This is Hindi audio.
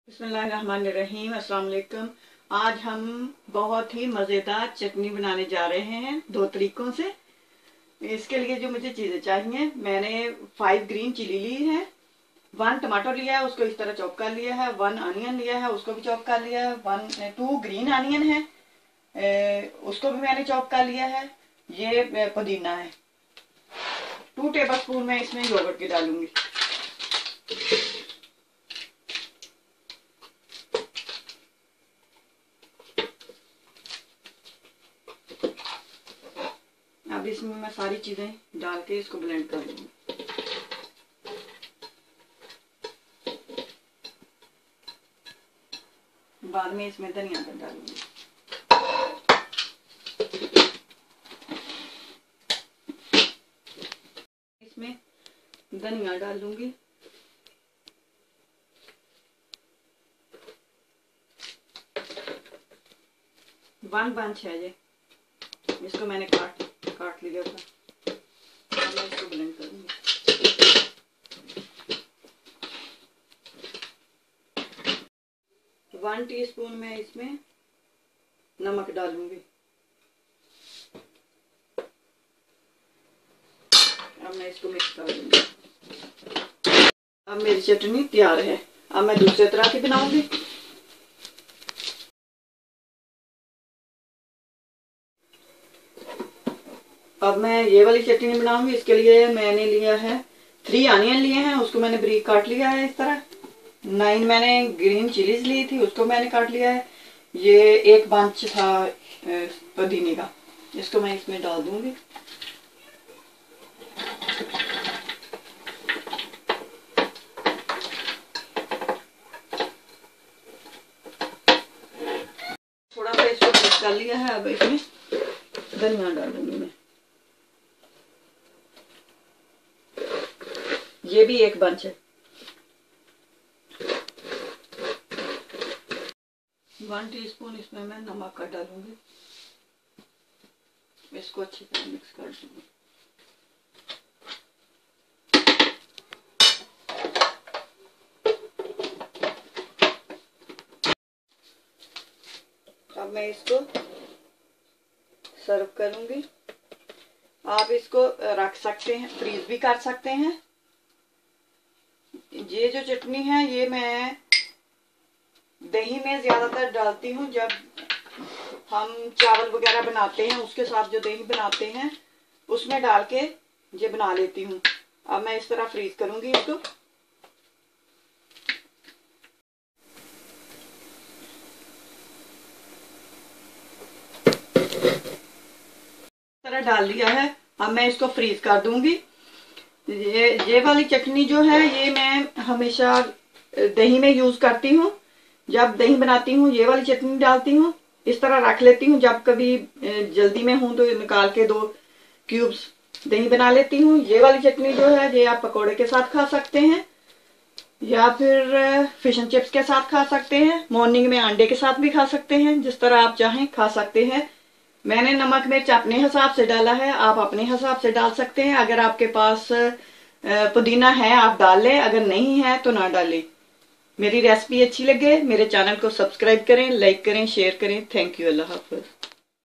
बिस्मिल्लाहिर्रहमानिर्रहीम। अस्सलाम वालेकुम। आज हम बहुत ही मज़ेदार चटनी बनाने जा रहे हैं दो तरीकों से। इसके लिए जो मुझे चीज़ें चाहिए, मैंने 5 ग्रीन चिली ली है, 1 टमाटर लिया है, उसको इस तरह चॉप कर लिया है, 1 अनियन लिया है, उसको भी चॉप कर लिया है, 2 ग्रीन अनियन है, उसको भी मैंने चॉप कर लिया है। ये पुदीना है। 2 टेबल स्पून मैं इसमें योगर्ट की डालूंगी। अब इसमें मैं सारी चीजें डाल के इसको ब्लेंड कर लूंगी। बाद में इसमें धनिया का डालूंगी। इसमें धनिया डाल दूंगी। वन बंच है ये, इसको मैंने काट लिया था। मैं इसको ब्लेंड करूंगी। 1 टीस्पून मैं इसमें नमक डालूंगी। अब मैं इसको मिक्स कर दूंगी। अब मेरी चटनी तैयार है। अब मैं दूसरे तरह की बनाऊंगी। अब मैं ये वाली चटनी बनाऊंगी। इसके लिए मैंने लिया है 3 अनियन लिए हैं, उसको मैंने बारीक काट लिया है इस तरह। 9 मैंने ग्रीन चिलीज ली थी, उसको मैंने काट लिया है। ये एक बंच था पुदीने का, इसको मैं इसमें डाल दूंगी। थोड़ा सा इसको मिक्स कर लिया है। अब इसमें धनिया डालूंगी मैं। ये भी एक बंच है। 1 टीस्पून इसमें मैं नमक का डालूंगी। इसको अच्छी तरह मिक्स कर दूंगी। अब मैं इसको सर्व करूंगी। आप इसको रख सकते हैं, फ्रीज भी कर सकते हैं। ये जो चटनी है ये मैं दही में ज्यादातर डालती हूँ। जब हम चावल वगैरह बनाते हैं उसके साथ जो दही बनाते हैं उसमें डाल के ये बना लेती हूँ। अब मैं इस तरह फ्रीज करूंगी इसको। इस तरह डाल लिया है। अब मैं इसको फ्रीज कर दूंगी। ये वाली चटनी जो है ये मैं हमेशा दही में यूज करती हूँ। जब दही बनाती हूँ ये वाली चटनी डालती हूँ, इस तरह रख लेती हूँ। जब कभी जल्दी में हूँ तो निकाल के 2 क्यूब्स दही बना लेती हूँ। ये वाली चटनी जो है ये आप पकोड़े के साथ खा सकते हैं या फिर फिश एंड चिप्स के साथ खा सकते हैं। मॉर्निंग में अंडे के साथ भी खा सकते हैं, जिस तरह आप चाहें खा सकते हैं। मैंने नमक मिर्च अपने हिसाब से डाला है, आप अपने हिसाब से डाल सकते हैं। अगर आपके पास पुदीना है आप डाल लें, अगर नहीं है तो ना डालें। मेरी रेसिपी अच्छी लगे मेरे चैनल को सब्सक्राइब करें, लाइक करें, शेयर करें। Thank you. अल्लाह हाफ़िज़।